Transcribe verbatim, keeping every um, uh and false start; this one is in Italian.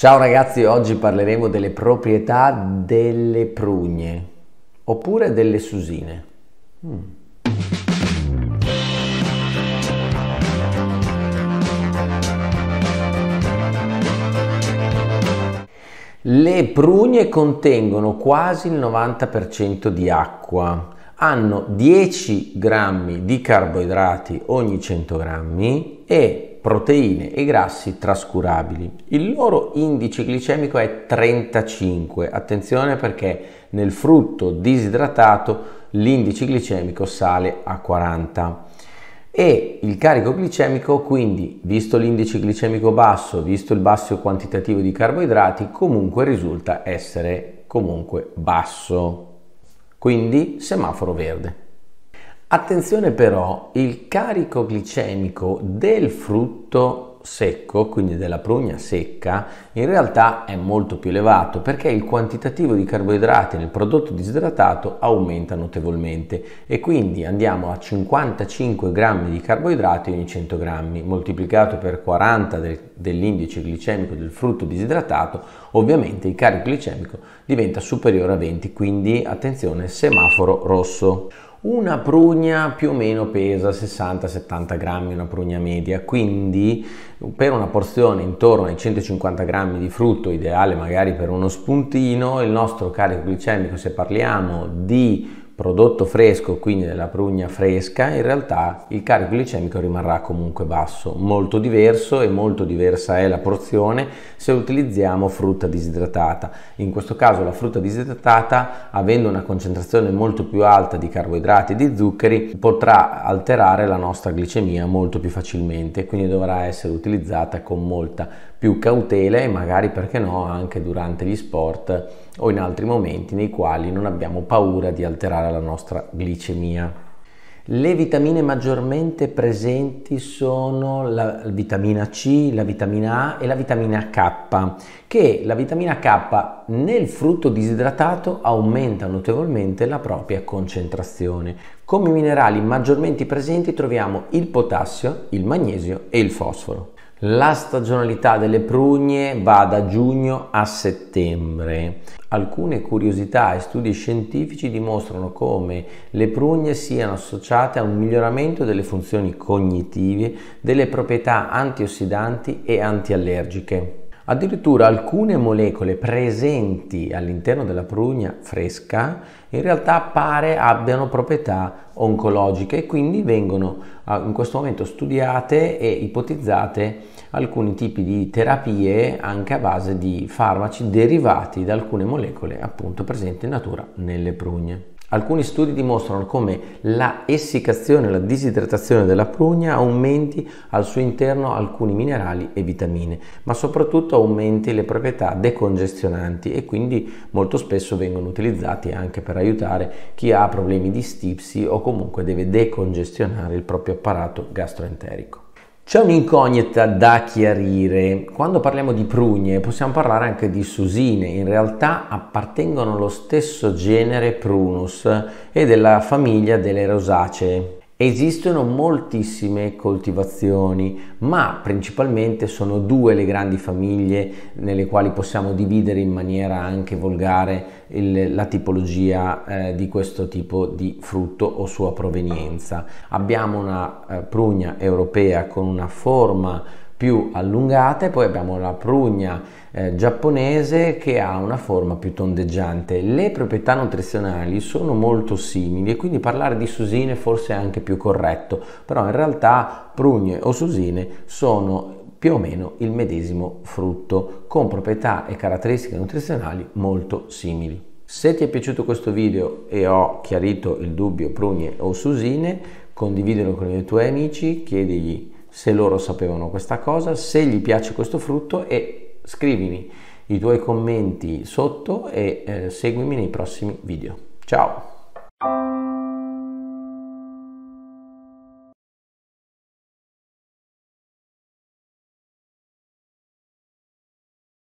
Ciao ragazzi, oggi parleremo delle proprietà delle prugne oppure delle susine. Mm. Le prugne contengono quasi il novanta per cento di acqua, hanno dieci grammi di carboidrati ogni cento grammi e proteine e grassi trascurabili. Il loro indice glicemico è trentacinque. Attenzione perché nel frutto disidratato l'indice glicemico sale a quaranta. E il carico glicemico, quindi, visto l'indice glicemico basso, visto il basso quantitativo di carboidrati, comunque risulta essere comunque basso. Quindi semaforo verde. Attenzione però, il carico glicemico del frutto secco, quindi della prugna secca, in realtà è molto più elevato perché il quantitativo di carboidrati nel prodotto disidratato aumenta notevolmente e quindi andiamo a cinquantacinque grammi di carboidrati ogni cento grammi, moltiplicato per quaranta del, dell'indice glicemico del frutto disidratato, ovviamente il carico glicemico diventa superiore a venti, quindi attenzione, semaforo rosso. Una prugna più o meno pesa sessanta settanta grammi, una prugna media, quindi per una porzione intorno ai centocinquanta grammi di frutto, ideale magari per uno spuntino, il nostro carico glicemico, se parliamo di prodotto fresco, quindi della prugna fresca, in realtà il carico glicemico rimarrà comunque basso. Molto diverso e molto diversa è la porzione se utilizziamo frutta disidratata. In questo caso la frutta disidratata, avendo una concentrazione molto più alta di carboidrati e di zuccheri, potrà alterare la nostra glicemia molto più facilmente, quindi dovrà essere utilizzata con molta più cautela e magari, perché no, anche durante gli sport o in altri momenti nei quali non abbiamo paura di alterare la nostra glicemia. Le vitamine maggiormente presenti sono la vitamina C, la vitamina A e la vitamina K, che la vitamina K nel frutto disidratato aumenta notevolmente la propria concentrazione. Come minerali maggiormente presenti troviamo il potassio, il magnesio e il fosforo. La stagionalità delle prugne va da giugno a settembre. Alcune curiosità e studi scientifici dimostrano come le prugne siano associate a un miglioramento delle funzioni cognitive, delle proprietà antiossidanti e antiallergiche. Addirittura alcune molecole presenti all'interno della prugna fresca in realtà pare abbiano proprietà oncologiche e quindi vengono in questo momento studiate e ipotizzate alcuni tipi di terapie anche a base di farmaci derivati da alcune molecole appunto presenti in natura nelle prugne. Alcuni studi dimostrano come la essiccazione, la disidratazione della prugna aumenti al suo interno alcuni minerali e vitamine, ma soprattutto aumenti le proprietà decongestionanti e quindi molto spesso vengono utilizzati anche per aiutare chi ha problemi di stipsi o comunque deve decongestionare il proprio apparato gastroenterico. C'è un'incognita da chiarire. Quando parliamo di prugne possiamo parlare anche di susine, in realtà appartengono allo stesso genere Prunus e della famiglia delle rosacee. Esistono moltissime coltivazioni, ma principalmente sono due le grandi famiglie nelle quali possiamo dividere in maniera anche volgare il, la tipologia eh, di questo tipo di frutto o sua provenienza. Abbiamo una eh, prugna europea con una forma più allungata e poi abbiamo la prugna eh, giapponese che ha una forma più tondeggiante. Le proprietà nutrizionali sono molto simili e quindi parlare di susine forse è anche più corretto, però in realtà prugne o susine sono più o meno il medesimo frutto con proprietà e caratteristiche nutrizionali molto simili. Se ti è piaciuto questo video e ho chiarito il dubbio prugne o susine, condividilo con i tuoi amici, chiedigli se loro sapevano questa cosa, se gli piace questo frutto e scrivimi i tuoi commenti sotto e eh, seguimi nei prossimi video. Ciao!